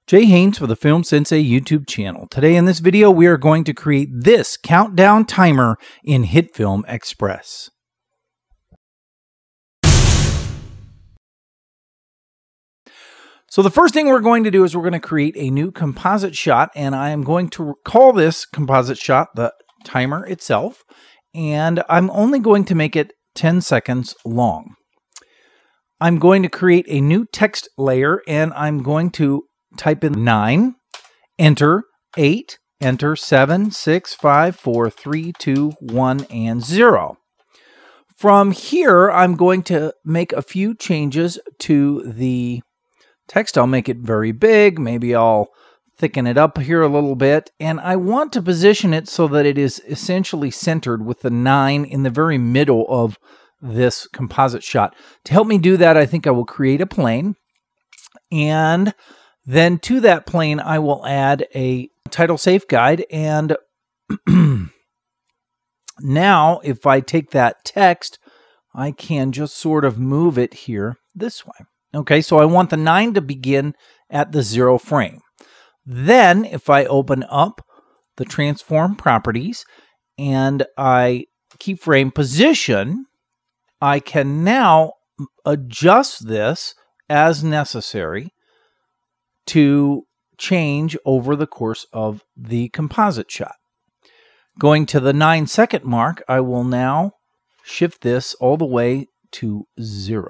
Jay Haynes for the Film Sensei YouTube channel. Today in this video, we are going to create this countdown timer in HitFilm Express. So the first thing we're going to do is we're going to create a new composite shot, and I am going to call this composite shot the timer itself, and I'm only going to make it 10 seconds long. I'm going to create a new text layer, and I'm going to type in 9, enter 8, enter 7, 6, 5, 4, 3, 2, 1, and 0. From here, I'm going to make a few changes to the text. I'll make it very big. Maybe I'll thicken it up here a little bit. And I want to position it so that it is essentially centered with the 9 in the very middle of this composite shot. To help me do that, I think I will create a plane. And then to that plane, I will add a title safe guide. And now, if I take that text, I can just sort of move it here this way. Okay, so I want the 9 to begin at the 0 frame. Then, if I open up the transform properties and I keyframe position, I can now adjust this as necessary to change over the course of the composite shot. Going to the 9-second mark, I will now shift this all the way to 0.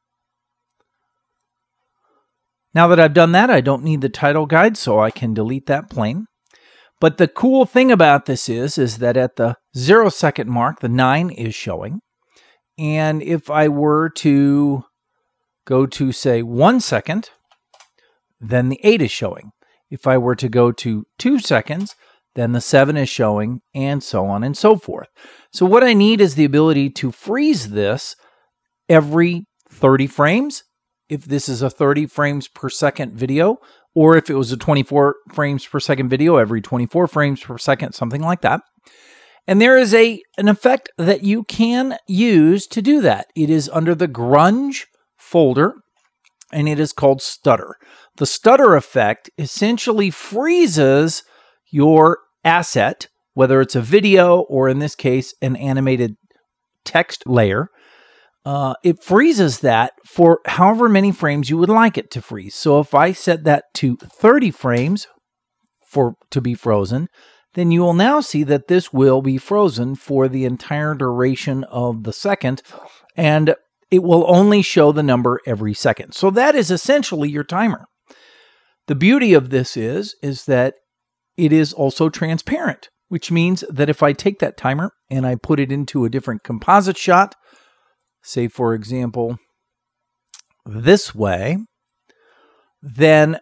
Now that I've done that, I don't need the title guide, so I can delete that plane. But the cool thing about this is that at the 0-second mark, the 9 is showing. And if I were to go to, say, 1 second, then the 8 is showing. If I were to go to 2 seconds, then the 7 is showing, and so on and so forth. So what I need is the ability to freeze this every 30 frames, if this is a 30 frames per second video, or if it was a 24 frames per second video, every 24 frames per second, something like that. And there is an effect that you can use to do that. It is under the grunge folder, and it is called stutter. The stutter effect essentially freezes your asset, whether it's a video or in this case, an animated text layer. It freezes that for however many frames you would like it to freeze. So if I set that to 30 frames to be frozen, then you will now see that this will be frozen for the entire duration of the second, and it will only show the number every second. So that is essentially your timer. The beauty of this is that it is also transparent, which means that if I take that timer and I put it into a different composite shot, say, for example, this way, then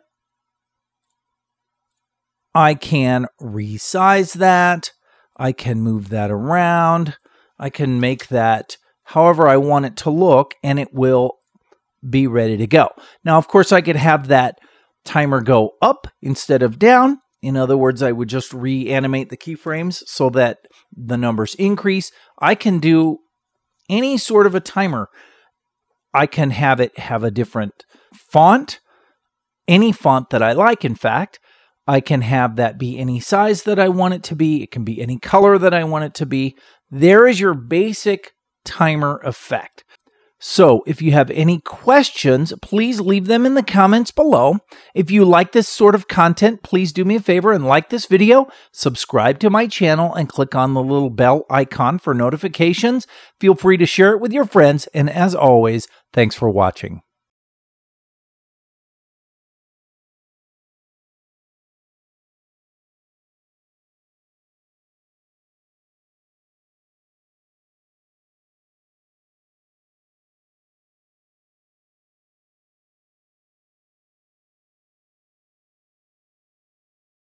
I can resize that. I can move that around. I can make that however I want it to look, and it will be ready to go. Now, of course, I could have that timer go up instead of down. In other words, I would just reanimate the keyframes so that the numbers increase. I can do any sort of a timer. I can have it have a different font, any font that I like, in fact. I can have that be any size that I want it to be. It can be any color that I want it to be. There is your basic timer effect. So if you have any questions, please leave them in the comments below. If you like this sort of content, please do me a favor and like this video, subscribe to my channel, and click on the little bell icon for notifications. Feel free to share it with your friends, and as always, thanks for watching.